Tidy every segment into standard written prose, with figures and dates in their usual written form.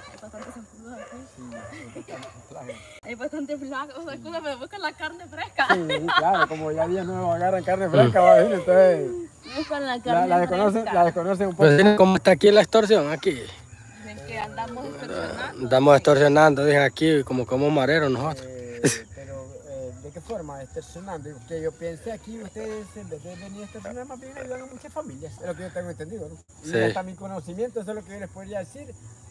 Hay bastante zancudos aquí. Sí, Hay bastante flacos. Zancudos, me buscan la carne fresca. sí, claro, como ya días no agarran carne fresca, va a venir, entonces Buscan la carne la desconocen un poco. Pues ¿cómo está aquí la extorsión? Aquí. Dicen que andamos extorsionando. Estamos extorsionando, dicen aquí, como mareros nosotros. Pero, ¿de qué forma? Extorsionando. Que yo pensé aquí, ustedes en vez de venir a extorsionar, más bien ayudan a muchas familias. Es lo que yo tengo entendido, ¿no? Y Sí. hasta mi conocimiento, eso es lo que yo les podría decir.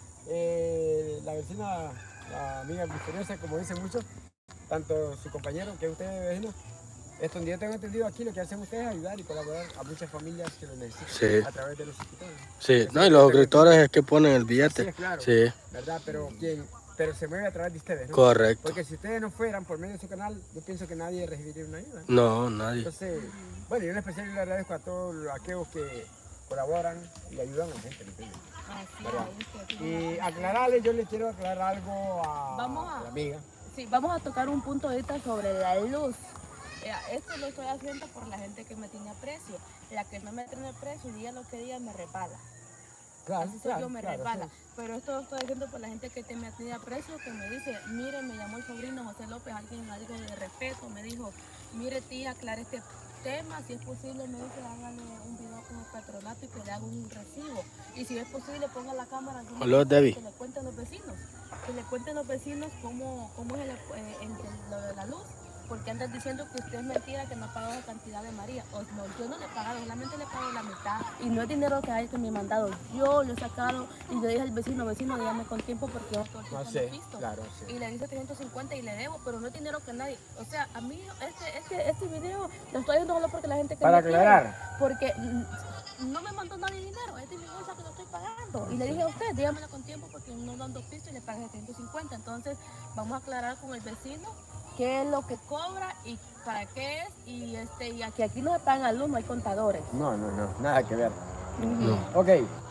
La vecina, la amiga misteriosa, como dicen muchos, tanto su compañero que usted vecino, esto yo tengo entendido aquí, lo que hacen ustedes es ayudar y colaborar a muchas familias que lo necesitan Sí. a través de los suscriptores. Sí, no, y los suscriptores es que ponen el billete. Sí, claro. Sí, ¿Verdad? Pero se mueve a través de ustedes, ¿no? correcto. Porque si ustedes no fueran por medio de su canal, yo pienso que nadie recibiría una ayuda. No, nadie. Entonces, bueno, yo en especial le agradezco a todos aquellos que colaboran y ayudan a la gente, ¿me entiendes? Así es. Y aclararle, yo le quiero aclarar algo Vamos a la amiga. Sí, vamos a tocar un punto ahorita sobre la luz. Esto lo estoy haciendo por la gente que me tiene aprecio. La que no me tiene aprecio, diga lo que diga, me repala. Claro, Así soy yo, me claro, resbala. sí. Pero esto lo estoy haciendo por la gente que me tiene aprecio, que me dice, mire, me llamó el sobrino José López, alguien algo de respeto, me dijo, mire tía, aclare este tema, si es posible, me dice, hágale un video con el patronato y que le haga un recibo. Y si es posible, ponga la cámara en Aló, Debbie. que le cuenten los vecinos. Que le cuenten los vecinos cómo es lo de la luz. Porque andan diciendo que usted es mentira, que no ha pagado la cantidad de María. O no, yo no le he pagado, solamente le he pagado la mitad. Y no es dinero que hay que me ha mandado. Yo lo he sacado y yo dije al vecino, dígame con tiempo porque yo todo el tiempo no he visto. Claro, sí. Y le dice 350 y le debo, pero no es dinero que nadie. O sea, a mí este video lo estoy haciendo solo porque la gente que Para me quiere, aclarar. porque no me mandó nadie dinero, es de mi bolsa que lo estoy pagando. Y le dije a usted, dígamelo con tiempo porque no dan 2 pisos y le pagan 350. Entonces vamos a aclarar con el vecino qué es lo que cobra y para qué es. Y aquí no se pagan a luz, no hay contadores. No, nada que ver. No. Ok,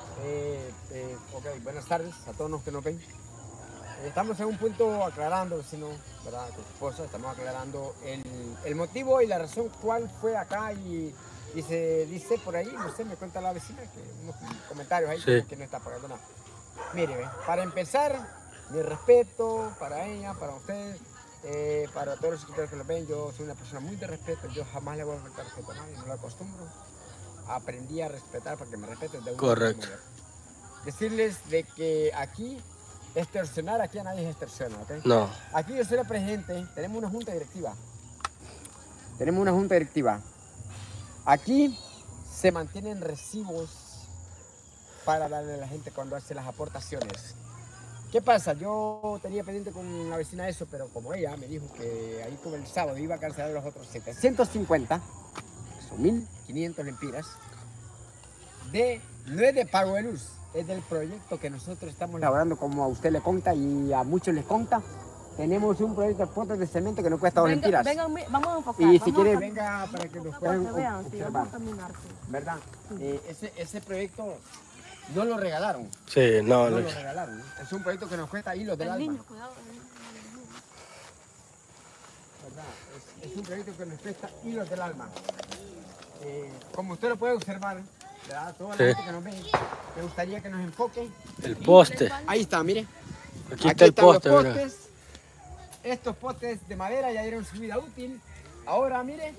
buenas tardes a todos los que nos ven. Estamos en un punto aclarando, vecino, ¿verdad? Con su esposa, estamos aclarando el motivo y la razón cuál fue acá y se dice por ahí, no sé, me cuenta la vecina, que unos comentarios ahí Sí. que no está pagando nada. Mire, ve, para empezar, mi respeto para ella, para ustedes, para todos los suscriptores que lo ven. Yo soy una persona muy de respeto, yo jamás le voy a faltar respeto a nadie, no lo acostumbro. Aprendí a respetar para que me respeten de un Correcto. Decirles de que aquí extorsionar, aquí a nadie es extorsiona, ¿ok? No. Aquí yo soy el presidente, tenemos una junta directiva. Tenemos una junta directiva. Aquí se mantienen recibos para darle a la gente cuando hace las aportaciones. ¿Qué pasa? Yo tenía pendiente con la vecina eso, pero como ella me dijo que ahí como el sábado iba a cancelar los otros 750, son 1500 lempiras, no es de pago de luz, es del proyecto que nosotros estamos elaborando, como a usted le conta y a muchos les conta. Tenemos un proyecto de potes de cemento que no cuesta 2 lempiras. Vamos a enfocar. Y si quiere, venga para que nos puedan vean, sí, observar. vamos a caminar. Sí. ¿Verdad? Ese proyecto no lo regalaron. Sí, no. No lo regalaron. Es un proyecto que nos cuesta hilos del El alma. niño, cuidado. ¿Verdad? Es un proyecto que nos cuesta hilos del alma. Como usted lo puede observar, ¿verdad? Toda la gente que nos ve, me gustaría que nos enfoque. El poste. Ahí está, mire. Aquí está el están los poste, mira. postes. Estos postes de madera ya dieron su vida útil. Ahora, mire,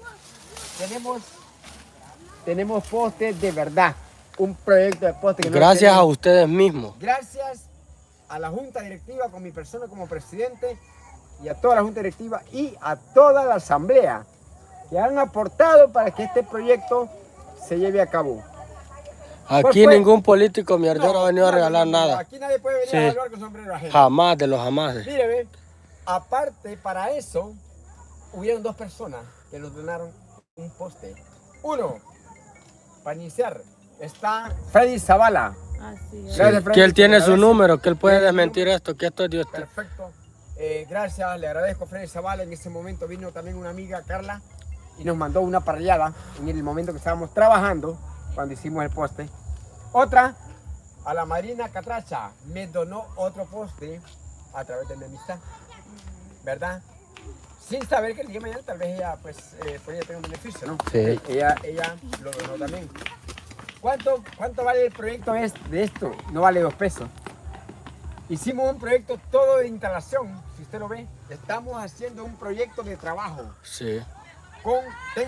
tenemos postes de verdad. Un proyecto de postes que no Gracias a tenemos. ustedes mismos. Gracias a la junta directiva, con mi persona como presidente, y a toda la junta directiva y a toda la asamblea que han aportado para que este proyecto se lleve a cabo. Aquí fue? ningún político mierdero ha venido a regalar nada. Aquí nadie puede venir Sí. a evaluar con sombrero ajeno. Jamás de los jamases. Mire, ve, aparte para eso, hubieron 2 personas que nos donaron un poste. Uno, para iniciar, está Freddy Zavala. Así es. Gracias, Freddy, Que él tiene le su agradezco. número, que él puede Tiene su desmentir esto, que esto es de usted. Perfecto. Gracias, le agradezco a Freddy Zavala. En ese momento vino también una amiga, Carla, y nos mandó una parrillada en el momento que estábamos trabajando, cuando hicimos el poste. Otra, a la Marina Catracha, me donó otro poste a través de mi amistad, ¿verdad? Sin saber que el día de mañana tal vez ella, pues, podría tener un beneficio, ¿no? Sí. Ella lo donó también. ¿Cuánto vale el proyecto de esto? No vale 2 pesos. Hicimos un proyecto todo de instalación, si usted lo ve. Estamos haciendo un proyecto de trabajo Sí. con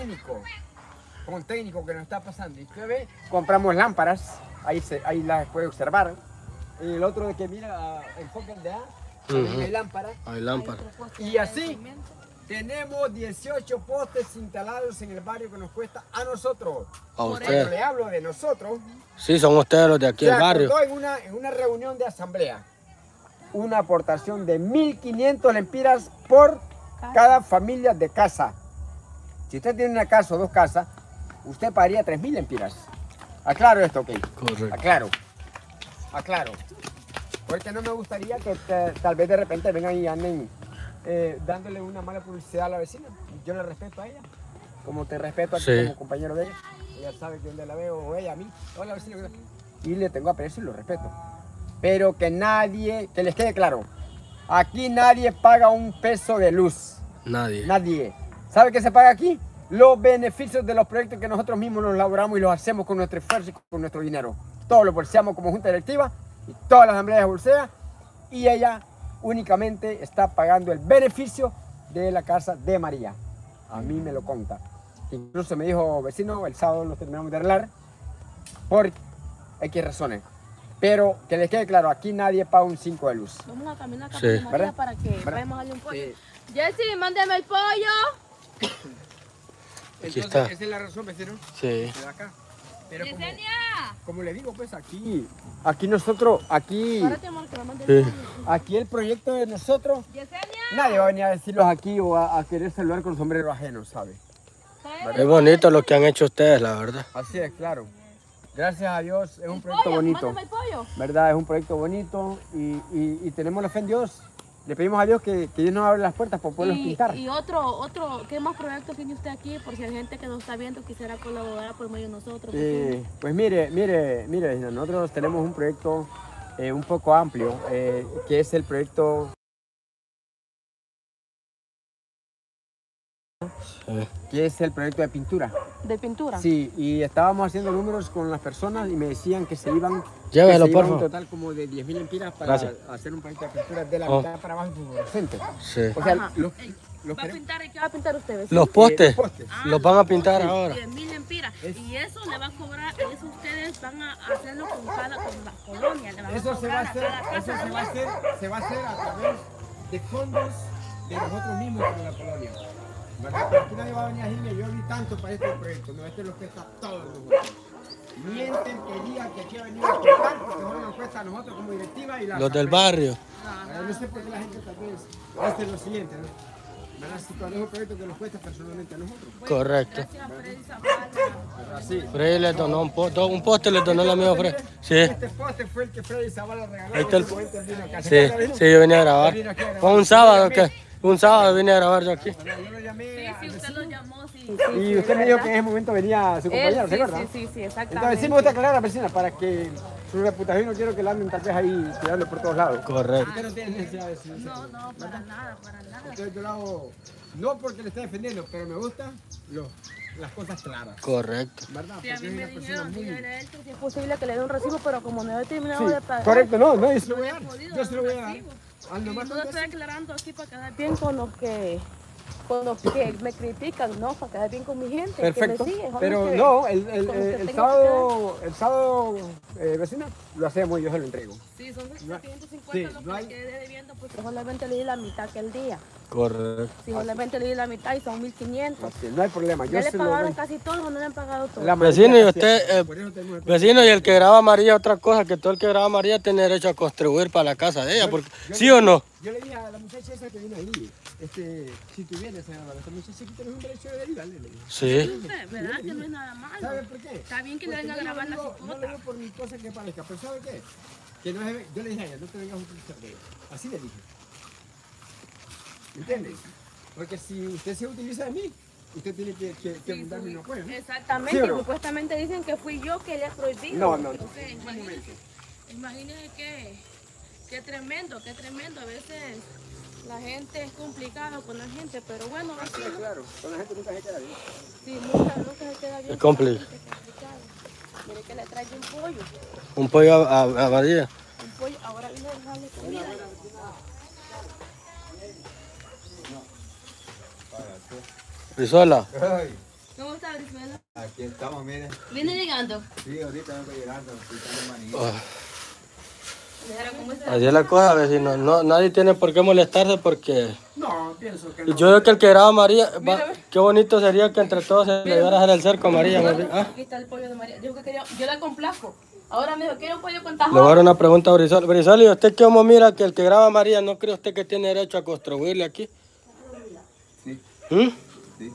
técnico que nos está pasando. Y usted ve, compramos lámparas, ahí las puede observar. Y el otro de que mira, enfoque de A, también hay lámparas. Hay lámpara. Y así tenemos 18 postes instalados en el barrio que nos cuesta a nosotros. A Cuando ustedes. le hablo de nosotros, Sí, son ustedes los de aquí se del barrio. acordó en una reunión de asamblea una aportación de 1.500 lempiras por cada familia de casa. Si usted tiene una casa o dos casas, usted pagaría 3.000 lempiras. Aclaro esto, ok. Correcto. Aclaro. Porque no me gustaría que tal vez de repente vengan y anden dándole una mala publicidad a la vecina. Yo le respeto a ella, como te respeto a ti Sí. como compañero de ella. Ella sabe que donde la veo, o ella a mí, hola vecina. Y le tengo aprecio y lo respeto. Pero que les quede claro, aquí nadie paga un peso de luz. Nadie. Nadie. ¿Sabe qué se paga aquí? Los beneficios de los proyectos que nosotros mismos los elaboramos y los hacemos con nuestro esfuerzo y con nuestro dinero. Todos lo bolseamos como junta directiva y todas las asambleas bolsean, y ella únicamente está pagando el beneficio de la casa de María. A mí me lo conta. Incluso me dijo, vecino, el sábado lo terminamos de arreglar por X razones. Pero que les quede claro, aquí nadie paga un 5 de luz. Vamos a caminar acá Sí. con María ¿Verdad? para que ¿Verdad? vayamos a darle un pollo. Sí. Jessy, mándame el pollo. Entonces, está. esa es la razón, vecino. Sí. De acá. Pero Yesenia. como le digo, pues aquí nosotros, Párate, amor, que la mande el Sí. pollo. aquí el proyecto de nosotros, Yesenia. nadie va a venir a decirlos aquí o a querer saludar con sombrero ajeno, ¿sabe? Es bonito lo que han hecho ustedes, la verdad. Así es, claro. Gracias a Dios, es un proyecto bonito. Mándame el pollo. ¿Verdad? Es un proyecto bonito y tenemos la fe en Dios. Le pedimos a Dios que Dios nos abra las puertas para poderlos pintar. Y otro, ¿qué más proyectos tiene usted aquí? Por si hay gente que nos está viendo quisiera colaborar por medio de nosotros. Pues mire, vecina, nosotros tenemos un proyecto un poco amplio, que es el proyecto, Sí. de pintura. ¿De pintura? Sí, y estábamos haciendo números con las personas y me decían que se iban, Llévelo, que se por iban un favor. total como de 10.000 lempiras para Gracias. hacer un proyecto de pintura de la Oh. mitad para abajo fluorescente. Sí. O sea, Ajá. los ¿Va a queremos- pintar y qué va a pintar usted? vecino? Los postes los postes. los van a pintar ahora. 10.000 lempiras. Es- Y eso le va a cobrar, eso ustedes van a hacerlo con la colonia. Le van Eso a se va a cobrar hacer, cada eso casa. se va a hacer a través de fondos de nosotros mismos con la colonia. ¿Verdad? Pero aquí nadie va a venir a decirme, yo di tanto para este proyecto. No, este es lo que está todos nosotros. Mienten que digan que aquí ha venido a pintar, porque no nos cuesta a nosotros como directiva y la Los del asamblea. barrio. No sé por qué la gente tal vez hace lo siguiente, ¿no? ¿Verdad? Si cuando es un proyecto que nos cuesta personalmente a nosotros. Correcto. Gracias a Freddy Zavala. Pero así. Freddy les donó un poste les donó el amigo Freddy. Sí. Este poste fue el que Freddy Zavala regaló. Ahí está el- en ese momento él vino acá. ¿Se Sí, acuerda, vino? sí, yo vine a grabar. Él vino aquí a grabar. Fue un sábado, ¿qué? Un sábado vine a grabar yo aquí. Bueno, yo lo llamé Sí, al sí, usted vecino. lo llamó, sí. Y usted me dijo que en ese momento venía su compañero, ¿se acuerda? Sí, exactamente. Entonces sí me gusta aclarar a la vecina para que su reputación no quiero que la anden tal vez ahí tirando por todos lados. Correcto. Usted no tiene necesidad de decir eso. No, para nada, para nada. Entonces yo lo hago, no porque le esté defendiendo, pero me gustan las cosas claras. Correcto. ¿Verdad? Sí, a Porque mí es me una persona dijeron, muy... dígale a él que si es posible que le dé un recibo, pero como no he terminado Sí, de pagar. correcto, no, yo se lo no voy he a dar. podido Yo se lo voy a dar. recibo. Al Y nomás no con estoy eso. aclarando aquí para quedar bien con los que me critican, no, para quedar bien con mi gente. Perfecto. Que me sigue, Pero que- no, con los que tengo el sábado, vecina, lo hacemos y yo se lo entrego. Sí, son No hay- 750 sí, lo que no hay- le quedé debiendo, pues solamente le di la mitad que el día. Correcto. Si solamente le di la mitad y son 1.500. Así, no hay problema, yo Ya le se lo pagaron doy. casi todo o no le han pagado todo. La Vecino, y mayoría usted, casi- por eso tenemos el- Vecino, y el que graba a María, otra cosa, que todo el que graba a María tiene derecho a contribuir para la casa de ella, porque, ¿sí o no? Yo le dije a la muchacha esa que vino ahí, si tú vienes a grabar a esta muchacha que tienes un derecho de derivarle, le dije. Sí. Usted, ¿verdad? Que no es nada malo. ¿Sabe por qué? Está bien que le Porque venga a yo grabar la no lo cipota. digo por mi cosa que parezca, pero ¿sabe qué? Que no es, yo le dije a ella, no te vengas a utilizar de ella. Así le dije. ¿Entiendes? Porque si usted se utiliza de mí, usted tiene que darme un apoyo. ¿no? Exactamente, ¿Sí o y no? supuestamente dicen que fui yo que le he prohibido. No, no, no. Entonces, imagínese qué tremendo. A veces la gente es complicada con la gente, pero bueno, así, ¿no? Claro, con la gente nunca se queda bien. Sí, nunca se queda bien. Es complicado. Mire que le traigo un pollo. Un pollo a María. Un pollo. ahora vine a dejarle comida. Brizuela. Ay, ¿Cómo está, Brizuela? aquí estamos, mire. Viene llegando. Sí, ahorita vengo llegando. ¿Cómo está? Así es la cosa, vecino. No, nadie tiene por qué molestarse porque... No, pienso que Yo no. creo que el que graba a María, qué bonito sería que entre todos se le iban a hacer el cerco a María. ¿Ah? Aquí está el pollo de María. Dijo que quería, yo la complazco. Ahora me dijo, quiero un pollo con Le tajón. voy a dar una pregunta a Brizuela. Brizuela, ¿y usted cómo mira que el que graba a María no cree usted que tiene derecho a construirle aquí? Sí, ¿Mm? sí.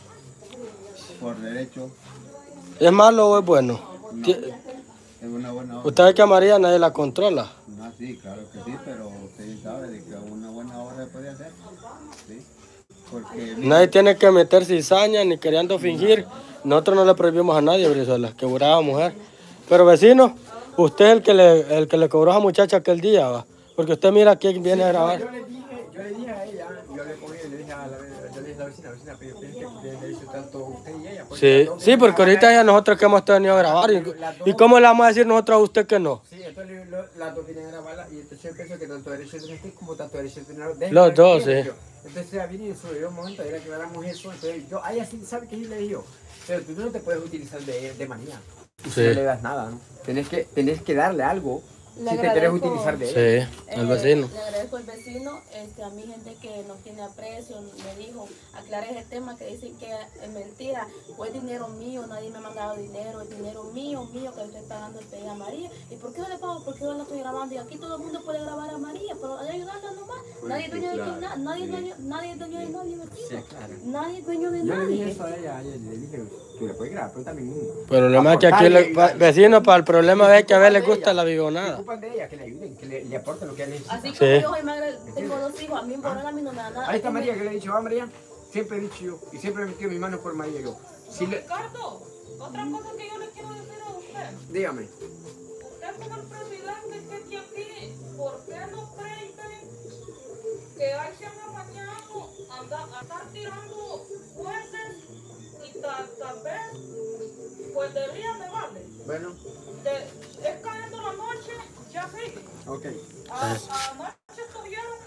Por derecho, ¿Es malo o es bueno? es una buena obra. Usted ve que a María nadie la controla. No, sí, claro que sí, pero usted sabe de que una buena obra se puede hacer. Sí. Porque Nadie tiene que meter cizaña ni queriendo fingir. Nosotros no le prohibimos a nadie, Brizuela, que graba mujer. Pero vecino, usted es el que le cobró a esa muchacha aquel día, ¿va? Porque usted mira quién viene a grabar. Yo le dije a ella, yo le cogí y le dije a la vecina, pero yo pienso que le hizo tanto usted y ella. Sí, porque ahorita ya nosotros que hemos tenido a grabar. ¿Y cómo le vamos a decir nosotros a usted que no? Sí, entonces las dos vienen a grabarla y entonces yo pienso que tanto derecho de usted como tanto derecho de tener Los dos, sí. Entonces ella vino y subió un momento, era que aclaramos eso, entonces yo, ella sí sabe que yo le dije yo, pero tú no te puedes utilizar de manía. Sí. No le das nada, ¿no? Tenés que darle algo Le si te quieres agradezco. utilizar de ella. Sí, el vecino. Le agradezco al vecino, a mi gente que nos tiene aprecio, me dijo, aclara ese tema que dicen que es mentira, pues dinero mío, nadie me ha mandado dinero, es dinero mío que le estoy pagando el pedir a María. ¿Y por qué no le pago? Porque yo la estoy grabando y aquí todo el mundo puede grabar a María, pero hay que ayudarla nomás. Nadie es dueño de nada, nadie es dueño de nadie, vecino. Sí, claro. Nadie es dueño de Yo le dije nadie. eso a ella, le dije, tú le puedes grabar, pero también uno. Pero el problema es que aquí, vecino, para el problema es que a ver le gusta la Se bivonada. ocupan de ella, que le ayuden, que le aporten lo que ella necesita. Así como Sí. yo soy madre, tengo 2 hijos, a mí por ahora a mí no me da nada. Ahí está María, que le he dicho, va María, siempre he dicho yo, y siempre he metido mis manos por María yo. Si le, Ricardo, otra cosa que yo le quiero decir a usted. dígame. Usted como el presidente que tiene aquí, ¿por qué no cree que hay que anda mañana a estar tirando jueces y tal vez pues deberían de vale? Bueno, Es cayendo la noche, ya sigue. ok. Anoche estuvieron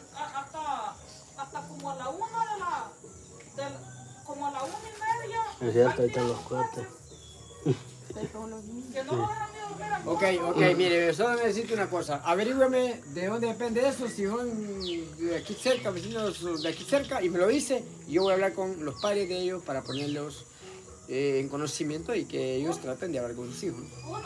hasta como a la 1 como a la 1:30. Es cierto, ahí están tirando los cortes. Que no lo hagan ni volver a Ok, mire, solo necesito una cosa. Averígüeme de dónde depende eso, si son de aquí cerca, vecinos de aquí cerca, y me lo dice, y yo voy a hablar con los padres de ellos para ponerlos en conocimiento y que ellos traten de hablar con sus hijos. Uno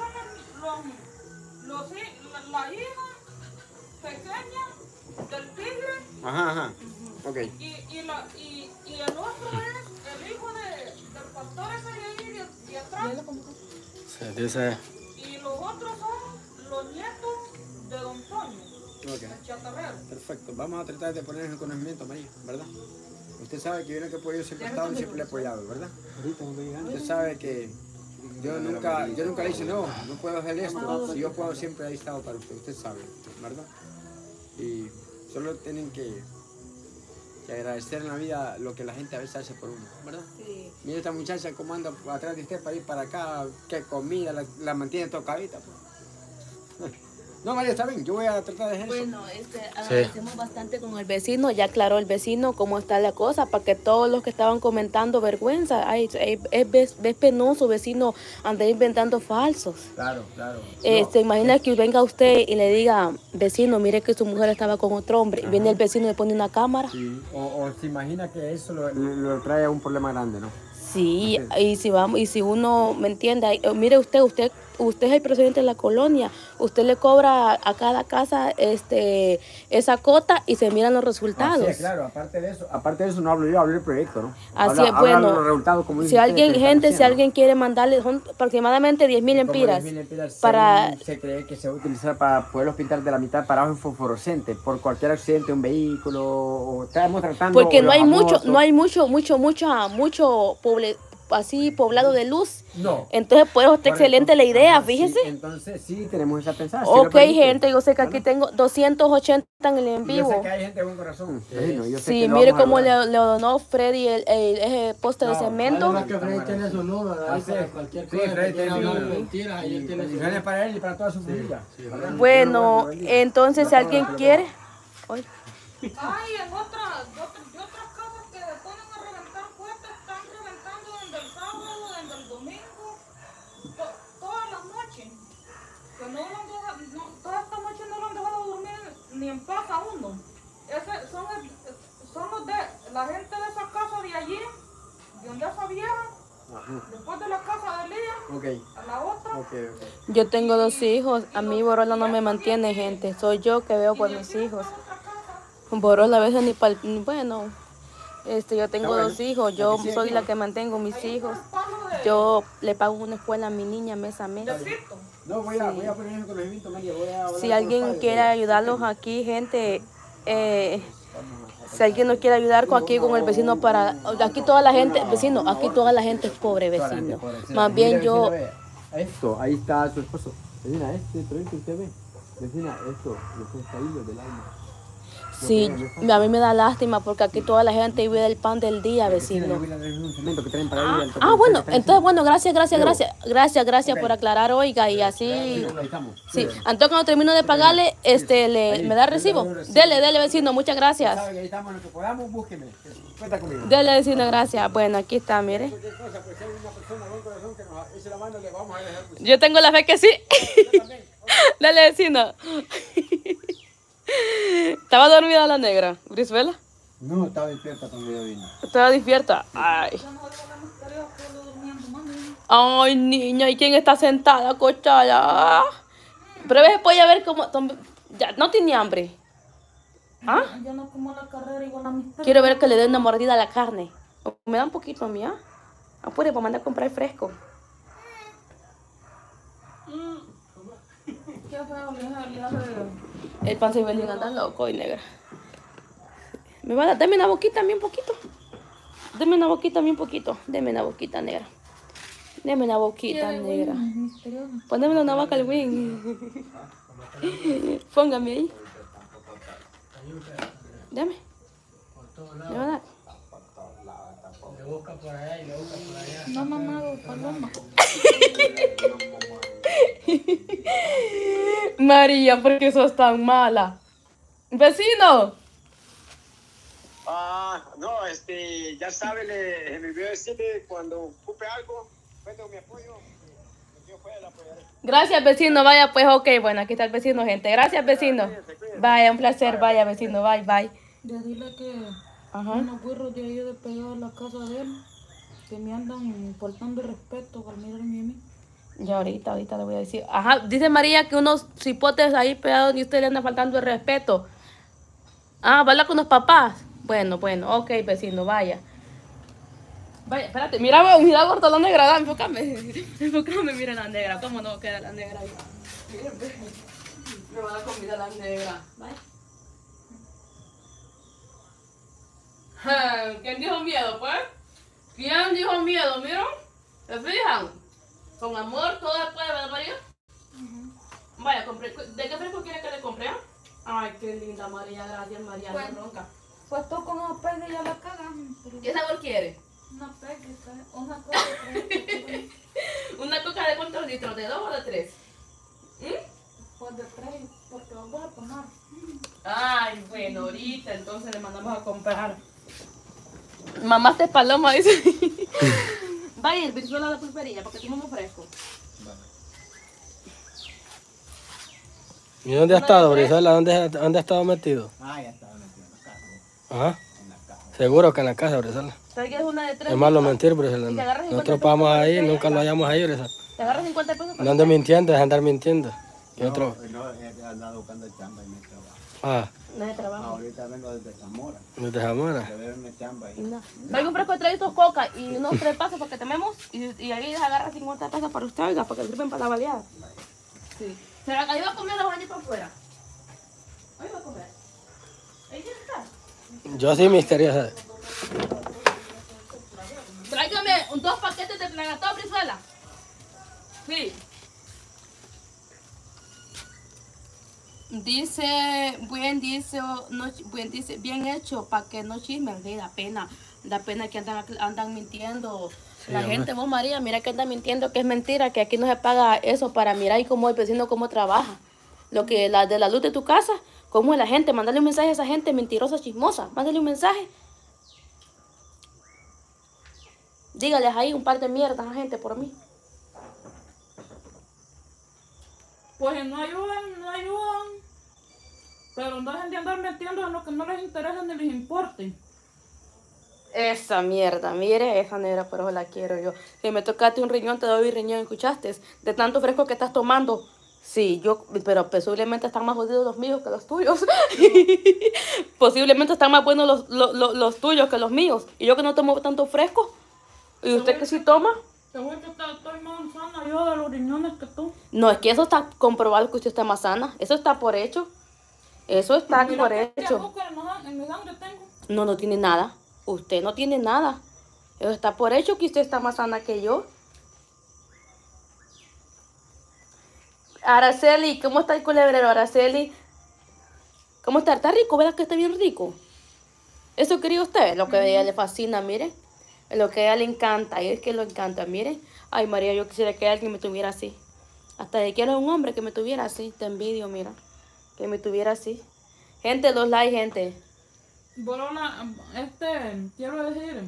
son la hija pequeña del tigre Ajá, ok. y el otro es el hijo del pastor ese de ahí de atrás Se dice, y los otros son los nietos de Don Toño, Ok, el chatarrero. perfecto. Vamos a tratar de ponernos en conocimiento, María, ¿verdad? Usted sabe que yo en el que apoyo siempre he estado y siempre le he apoyado, ¿verdad? Usted sabe que yo nunca le he dicho, no puedo hacer esto. Si yo puedo, siempre he estado para usted sabe, ¿verdad? Y solo tienen que agradecer en la vida lo que la gente a veces hace por uno, ¿verdad? Sí. Mira esta muchacha cómo anda atrás de usted para ir para acá, qué comida, la mantiene tocadita. Pues. No, María, está bien, yo voy a tratar de hacer eso. Bueno, agradecemos bastante con el vecino, ya aclaró el vecino cómo está la cosa, para que todos los que estaban comentando vergüenza, es penoso vecino andar inventando falsos. Claro. Se imagina que venga usted y le diga, vecino, mire que su mujer estaba con otro hombre, y viene el vecino y le pone una cámara. Sí, o se imagina que eso lo trae a un problema grande, ¿no? Sí, y si uno me entiende, mire usted es el presidente de la colonia, usted le cobra a cada casa esa cota y se miran los resultados. Así es, claro, aparte de eso no hablo yo, hablo del proyecto, ¿no? Así es, Habla bueno, los resultados, como dice si usted, alguien, que están si haciendo. alguien quiere mandarle, son aproximadamente 10.000 empiras. 10.000 empiras para, se cree que se va a utilizar para poderlos pintar de la mitad para abajo en fosforescente, por cualquier accidente, un vehículo, o estamos tratando... porque o no hay los mucho, famosos. no hay mucho así poblado de luz. No. Entonces, pues, está excelente la idea, Ajá, sí, fíjese. entonces sí, tenemos esa pensada. sí Ok, lo permite. gente, yo sé que aquí tengo 280 en el en Y yo sé vivo. que hay gente de buen corazón. Imagino, yo sé Sí, que lo mire vamos a cómo lograr. le donó Freddy ese poste de No, cemento. Además que Freddy tiene su número ahí Sí, para cualquier sí, cosa. Freddy que quiera tiene su hablar número. mentiras, ahí él tiene su Bendiciones número. para él y para toda su familia. ¿verdad? Bueno, Dios lo bendiga. entonces si Dios alguien lo quiere... Ay, Ay, en otras casas que ponen a reventar cohetes, están reventando desde el sábado, desde el domingo, todas las noches. Que no lo han dejado, toda esta noche no lo han dejado dormir ni en paz a uno. Son los de la gente de esa casa de allí, de donde esa vieja, después de la casa de Lía, Ok, a la otra. ok. yo tengo 2 hijos. A mí Borola no me mantiene, gente. Soy yo que veo por mis hijos. Borola a veces ni para... Bueno, yo tengo 2 hijos. Yo soy la que mantengo mis hijos. Yo le pago una escuela a mi niña mes a mes. No, voy a poner en conocimiento, María. Voy a hablar Si con alguien los padres. quiere ayudarlos aquí, gente, si alguien nos quiere ayudar aquí con el vecino para... Aquí toda la gente, vecino, aquí toda la gente es pobre, Toda la gente vecino. pobre, sí. Más Mire, bien yo... vecina, ve, esto, ahí está su esposo. Vecina, este proyecto usted ve. Vecina, esto, los caídos del alma. Sí, a mí me da lástima porque aquí toda la gente vive del pan del día, Vecina, yo vecino. voy a darle un cemento que traen para ahí. al toque Ah, de bueno, ustedes que entonces, están bueno, gracias Ok. por aclarar, oiga, y así... encima. Ahí estamos. Sí, entonces cuando termino de pagarle, me da recibo. Dele, vecino, muchas gracias. Sabe que ahí estamos, en lo que podamos, búsqueme. Cuenta conmigo. Dele, vecino, gracias. Bueno, aquí está, mire. Cualquier cosa, pues si hay una persona de buen corazón que nos eche la mano, le vamos a dejar. Pues, Yo tengo la fe que sí. yo también. Dale, vecino. ¿Estaba dormida la negra, Brizuela? No, estaba despierta cuando yo vine. Estaba despierta. Ay. Ay, niña, ¿y quién está sentada, cochada? Pero ves, puede ver cómo... Ya, no tiene hambre. ¿Ah? Yo no como la carrera igual a mis Quiero ver que le dé una mordida a la carne. Me da un poquito a mí, ¿ah? Apure para mandar a comprar fresco. Qué feo, vieja, el viaje de... El pan se iba a andar loco y negra. Me va a dar, dame una boquita a mí un poquito. Deme una boquita a mí un poquito. Deme una boquita negra. Deme una boquita negra. misterioso. Póngame una vaca al wing. Póngame ahí. Dame. ¿Me va a dar? Le busca por allá y le busca por allá. No, mamá, paloma. María, ¿por qué sos tan mala? ¡Vecino! No, ya sabe, se me olvidó decirle cuando ocupe algo, cuente con mi apoyo. Yo fuera, la apoyaré. Gracias, vecino. Vaya, pues, ok. Bueno, aquí está el vecino, gente. Gracias, vecino. Vaya, un placer. Vaya, vecino. Bye, bye. Decirle que Ajá. unos burros de ahí de pegado a la casa de él, que me andan faltando respeto al mirarme a mí. Ya ahorita le voy a decir. Ajá, dice María que unos cipotes ahí pegados y usted le anda faltando el respeto. Ah, ¿va a hablar con los papás? Bueno, ok, vecino, vaya. Vaya, espérate, mira gordo la negra, dame, enfócame, mira la negra, cómo no queda la negra ahí. Miren, me va a dar comida la negra. Vaya. ¿Quién dijo miedo, pues? ¿Quién dijo miedo, miren? ¿Se fijan? Con amor todo se puede, ¿verdad, María? Vaya, compré. ¿De qué fresco quiere que le compre? Ay, qué linda María, gracias María, Bueno. no ronca. Pues tú con una pega ya la cagan. pero ¿Qué sabor quiere? Una pega, una cosa. ¿Una coca de cuántos litros? ¿De 2 o de 3? Pues de 3, porque vamos a tomar. Ay, bueno, ahorita entonces le mandamos a comprar. Mamá te paloma, dice. Vaya, el Brizuela de la pulpería, porque tomamos fresco. ¿Y dónde ha estado, Brizuela? ¿Dónde ha estado metido? Ah, ya estaba metido en la casa. Ajá. En la casa. Seguro que en la casa, Brizuela. ¿Sabes que es una de 3? Es malo mentir, Brizuela. Y te agarras 50 Nosotros pesos vamos por ahí, botella. nunca lo hallamos ahí, Brizuela. ¿Te agarras 50 pesos? No ande mintiendo, es andar mintiendo. Y No, otro. no, he andado buscando chamba y me trabajo. Ah, No es de trabajo. Ahorita vengo desde Zamora. desde Zamora. De verme chamba ahí. No. Traigo un fresco de 3 coca y unos 3 pasos para que tememos y ahí les agarra 50 pesos para usted, oiga, para que sirven para la baleada. Sí. Ahí va a comer los años para afuera. Ahí va a comer. Ahí tiene que estar. Yo sí misteriosa. Tráigame 2 paquetes Marcela. Sí. Dice, bien hecho, para que no chismen, sí, da pena que andan mintiendo. Sí, La hombre. gente, vos María, mira que andan mintiendo, que es mentira, que aquí no se paga eso para mirar y cómo el vecino cómo trabaja. Lo que de la luz de tu casa, cómo es la gente, mándale un mensaje a esa gente mentirosa, chismosa, mándale un mensaje. Dígales ahí un par de mierdas a gente por mí. Pues no ayudan, no ayudan. Pero no dejen de andar metiendo en lo que no les interesa ni les importe. Esa mierda, mire, esa negra, pero la quiero yo. Si me tocaste un riñón, te doy un riñón, ¿escuchaste? De tanto fresco que estás tomando. Sí, pero posiblemente están más jodidos los míos que los tuyos. Posiblemente están más buenos los tuyos que los míos. Y yo que no tomo tanto fresco. ¿Y usted que sí toma? Te voy a que estoy más sana yo de los riñones que tú. No, es que eso está comprobado que usted está más sana. Eso está por hecho. Eso está Mira por qué hecho. azúcar en mi sangre tengo. No tiene nada. Usted no tiene nada. Eso está por hecho que usted está más sana que yo. Araceli, ¿cómo está el culebrero, Araceli? ¿Cómo está? ¿Está rico? ¿Verdad que está bien rico? Eso quería usted, lo que a ella le fascina, mire. Lo que a ella le encanta, y es que lo encanta, mire. Ay, María, yo quisiera que alguien me tuviera así. Hasta de quiero un hombre que me tuviera así. Te envidio, mira. Que me tuviera así. Gente, los likes, gente. Borona, quiero decir,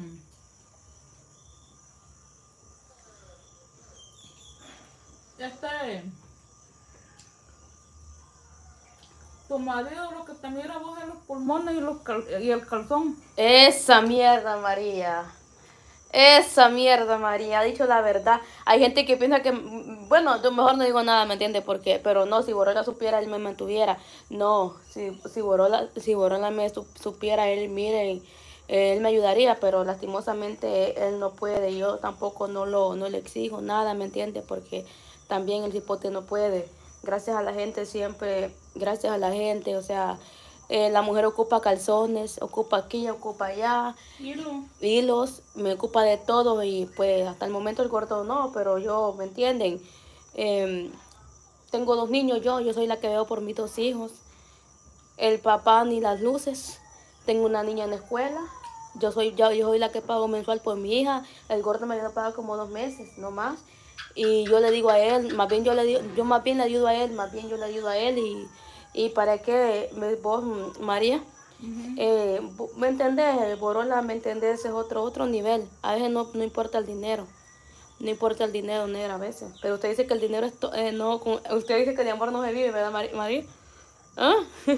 tu marido lo que te mira vos es los pulmones y el calzón. Esa mierda, María. Esa mierda, María. Ha dicho la verdad. Hay gente que piensa que, bueno, yo mejor no digo nada, ¿me entiendes? Porque, pero no, si Borola supiera, él me mantuviera. No, si Borola me supiera, él, mire, él me ayudaría, pero lastimosamente él no puede. Yo tampoco no le exijo nada, ¿me entiendes? Porque también el cipote no puede. Gracias a la gente siempre, gracias a la gente, o sea, la mujer ocupa calzones, ocupa aquí, ocupa allá, hilos, me ocupa de todo y pues hasta el momento el gordo no, pero yo, ¿me entienden? Tengo 2 niños yo soy la que veo por mis 2 hijos, el papá ni las luces, tengo una niña en la escuela, yo soy la que pago mensual por mi hija, el gordo me ayuda a pagar como 2 meses, no más. Y yo le digo a él, más bien yo más bien le ayudo a él, y para que vos, María, ¿me entendés? Borola, ¿me entendés? Ese es otro nivel. A veces no importa el dinero. No importa el dinero, negra, a veces. Pero usted dice que el dinero es usted dice que el amor no se vive, ¿verdad, María? ¿Ah?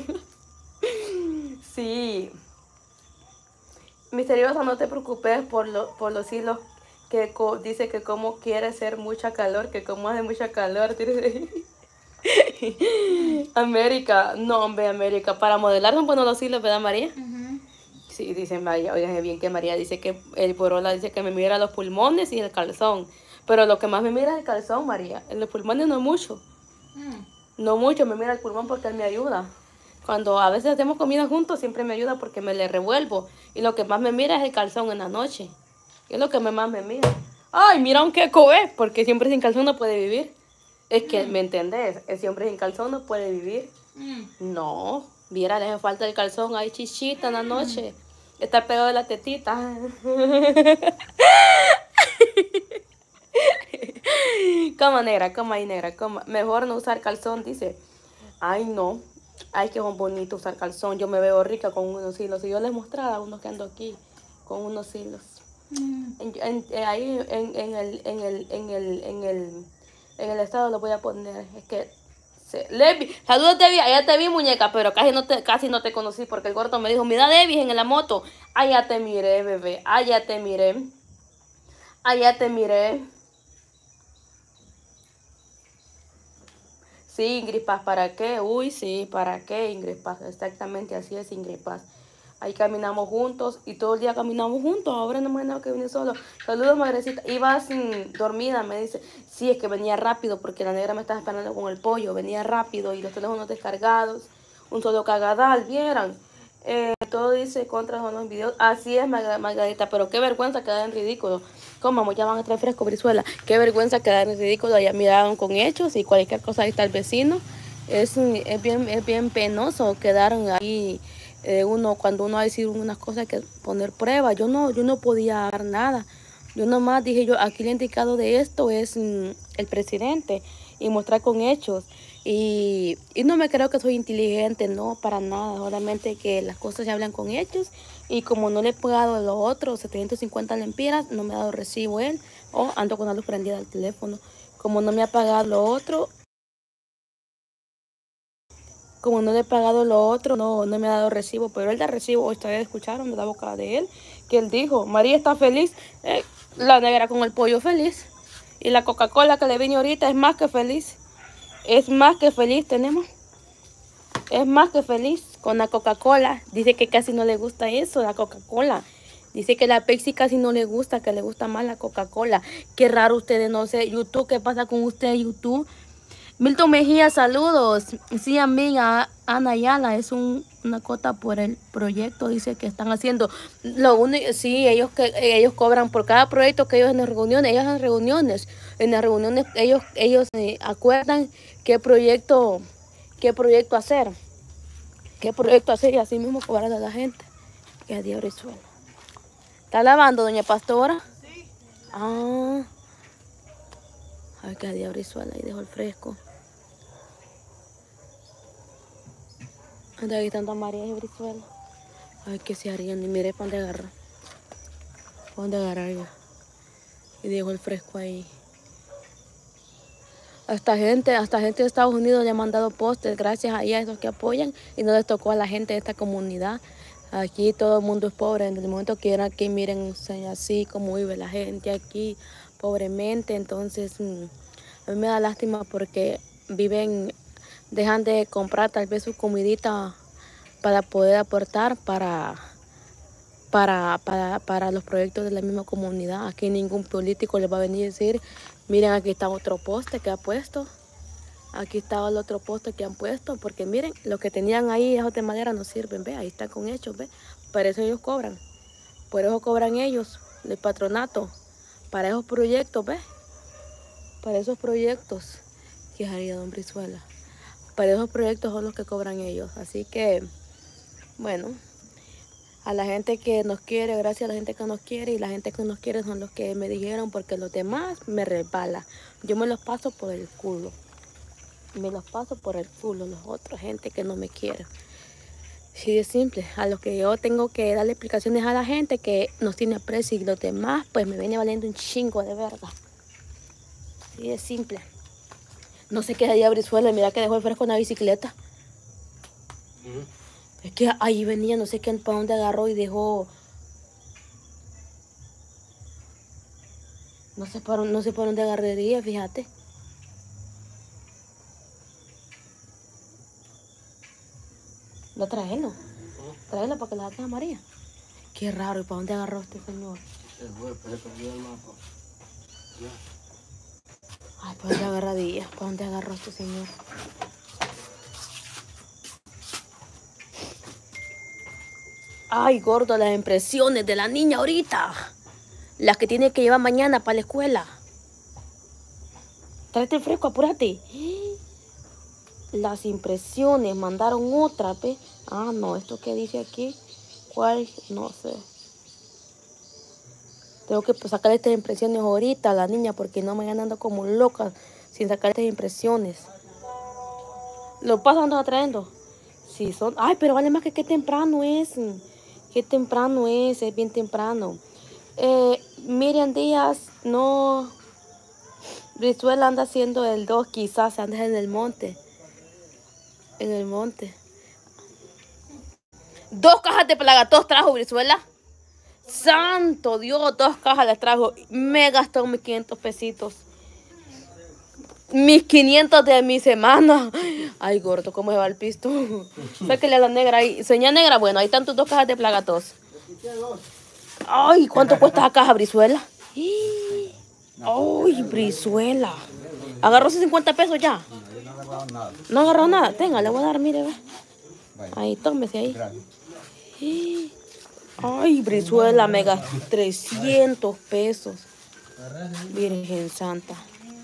Sí. Misteriosa, no te preocupes por los hilos que dice que como quiere ser mucha calor, que como hace mucha calor. América, no hombre, América, para modelar son buenos los hilos, ¿verdad, María? Sí, dice María, oigan bien que María dice que el Borola dice que me mira los pulmones y el calzón, pero lo que más me mira es el calzón, María, en los pulmones no mucho, no mucho, me mira el pulmón porque él me ayuda. Cuando a veces hacemos comida juntos, siempre me ayuda porque me le revuelvo, y lo que más me mira es el calzón en la noche. Es lo que más me mira. Ay, mira un queco, porque siempre sin calzón no puede vivir. Es que, ¿me entendés? El siempre sin calzón no puede vivir. No, viera, le hace falta el calzón. Hay chichita en la noche. Está pegado de la tetita. Coma negra, coma ahí negra, coma. Mejor no usar calzón, dice. Ay, no. Ay, qué bonito usar calzón. Yo me veo rica con unos hilos. Si yo les mostrara a unos que ando aquí con unos hilos. Ahí en el estado lo voy a poner. Es que Levi, saludos Debbie, allá te vi muñeca, pero casi no te conocí porque el gordo me dijo, mira Debbie en la moto. Allá te miré, bebé, allá te miré. Sí, Ingrid Paz, ¿para qué? Uy, sí, ¿para qué, Ingrid Paz? Exactamente así es, Ingrid Paz. Ahí caminamos juntos y todo el día caminamos juntos. Ahora no me imagino que vine solo. Saludos, madrecita. Ibas dormida, me dice. Sí, es que venía rápido porque la negra me estaba esperando con el pollo. Venía rápido y los teléfonos descargados. Un solo cagadal, ¿vieran? Todo dice contra son los videos. Así es, Margarita, pero qué vergüenza quedar en ridículo. ¿Cómo ya van a traer fresco, Brizuela? Qué vergüenza quedar en ridículo. Ya miraron con hechos y cualquier cosa ahí está el vecino. Es bien penoso quedar ahí cuando uno va a decir unas cosas hay que poner pruebas. Yo no podía dar nada. Yo nomás dije aquí el indicado de esto es el presidente y mostrar con hechos. Y no me creo que soy inteligente, no, para nada. Solamente que las cosas se hablan con hechos. Y como no le he pagado los otros 750 lempiras, no me ha dado recibo él. O ando con la luz prendida al teléfono. Como no me ha pagado lo otro, no me ha dado recibo. Pero él da recibo. Ustedes escucharon de la boca de él que él dijo, María está feliz. La negra con el pollo feliz. Y la Coca-Cola que le vine ahorita es más que feliz. Es más que feliz tenemos. Es más que feliz con la Coca-Cola. Dice que casi no le gusta eso, la Coca-Cola. Dice que la Pepsi casi no le gusta, que le gusta más la Coca-Cola. Qué raro ustedes, no sé. YouTube, ¿qué pasa con usted, YouTube? Milton Mejía, saludos. Sí, amiga, Ana Ayala, es una cota por el proyecto, dice que están haciendo. Sí, ellos cobran por cada proyecto que ellos en las reuniones, ellos acuerdan qué proyecto hacer. Y así mismo cobran a la gente. Que adiós, Brizuela. ¿Está lavando, doña Pastora? Sí. Ah. Ay, que adiós, Brizuela, ahí dejó el fresco. Anda gritando a María y Brizuela. Ay, que se harían, ni mire para dónde agarra. Para dónde agarrar ya. Y dejó el fresco ahí. Hasta gente de Estados Unidos le han mandado postes gracias a esos que apoyan y no les tocó a la gente de esta comunidad. Aquí todo el mundo es pobre. En el momento que vienen aquí, miren así como vive la gente aquí, pobremente. Entonces, a mí me da lástima porque dejan de comprar tal vez su comidita para poder aportar para los proyectos de la misma comunidad. Aquí ningún político les va a venir a decir, miren, aquí está otro poste que ha puesto. Aquí estaba el otro poste que han puesto, porque miren, lo que tenían ahí, esos de madera no sirven, ve, ahí están con hechos, ve. Para eso ellos cobran. Por eso cobran ellos, el patronato, para esos proyectos, ve. Para esos proyectos, que haría don Brizuela. Para esos proyectos son los que cobran ellos. Así que, bueno, a la gente que nos quiere, gracias a la gente que nos quiere, y la gente que nos quiere son los que me dijeron, porque los demás me resbala. Yo me los paso por el culo. Los otros, gente que no me quiere. Sí, es simple. A los que yo tengo que darle explicaciones a la gente que nos tiene aprecio, y los demás, pues me viene valiendo un chingo de verga. Sí, es simple. No sé qué haría Brizuela, mira que dejó el fresco en la bicicleta. Es que ahí venía, no sé qué, para dónde agarró y dejó. No sé para dónde agarraría, fíjate. No, tráelo para que la saques a María. Qué raro, ¿y para dónde agarró este señor? Se perdió el mapa. Ay, ¿para dónde agarradía? ¿Para dónde agarró este señor? Ay, gordo, las impresiones de la niña ahorita. Las que tiene que llevar mañana para la escuela. Tráete el fresco, apúrate. Las impresiones, mandaron otra, ¿ves? Ah, no, esto que dice aquí, ¿cuál? No sé. Tengo que sacar estas impresiones ahorita a la niña porque no me van andando como loca sin sacar estas impresiones. ¿Lo paso ando trayendo? Sí, son. Ay, pero vale más que qué temprano es. Qué temprano es bien temprano. Miriam Díaz, no. Brizuela anda haciendo el 2, quizás anda en el monte. En el monte. 2 cajas de plagatos trajo Brizuela. Santo Dios, 2 cajas las trajo. Me gastó mis 500 pesitos. Mis 500 de mi semana. Ay, gordo, ¿cómo se va el pisto? Sáquele a la negra ahí. Señora negra, bueno, ahí están tus 2 cajas de plagatos. Ay, ¿cuánto cuesta la caja, Brizuela? Ay, Brizuela. ¿Agarró 50 pesos ya? No agarró nada. Tenga, le voy a dar, mire, ve. Ahí, tómese ahí. Ay, Brizuela, me gasté 300 pesos. Virgen Santa.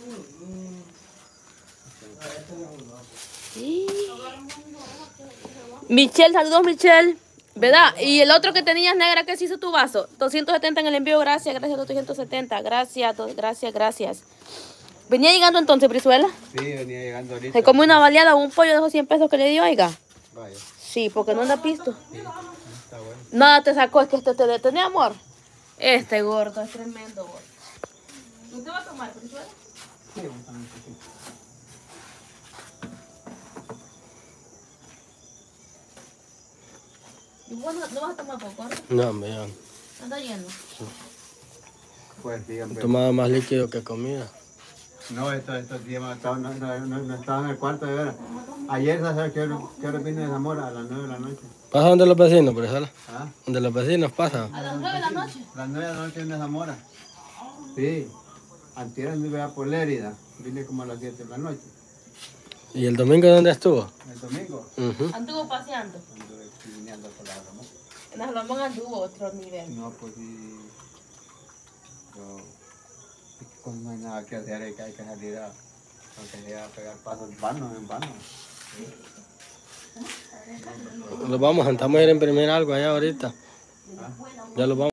Sí. Michelle, saludos Michelle. ¿Verdad? Y el otro que tenías negra, que se hizo tu vaso. 270 en el envío, gracias, gracias, 270. Gracias, gracias. ¿Venía llegando entonces, Brizuela? Sí, venía llegando ahorita. Se come una baleada o un pollo de esos 100 pesos que le dio, oiga. Vaya. Sí, porque no anda pisto. Está bueno. Nada te sacó, es que este te detenía, amor. Este gordo es tremendo gordo. ¿Usted va a tomar, Brizuela? Sí, vamos a ver un poquito. ¿Y vos no vas a tomar poco, gordo? No, me ya. Anda lleno. Pues sí, hombre. Tomaba más líquido que comida. No, estos días no estaba en el cuarto de veras. Ayer, ¿sabes qué hora vine de Zamora? A las 9 de la noche. ¿Pasa donde los vecinos, Brizuela? ¿Ah? Donde los vecinos pasan. A las 9 de la noche. A las 9 de la noche vine de Zamora. Sí. Antier anduve por Lérida. Vine como a las 7 de la noche. ¿Y el domingo dónde estuvo? El domingo Anduvo paseando. anduve viniendo por la Ramón. En las Ramón anduvo otro nivel. No, pues sí. Cuando no hay nada que hacer, hay que salir a, aunque sea a pegar pasos en vano. Los vamos, estamos a ir a imprimir algo allá ahorita. Ya los vamos.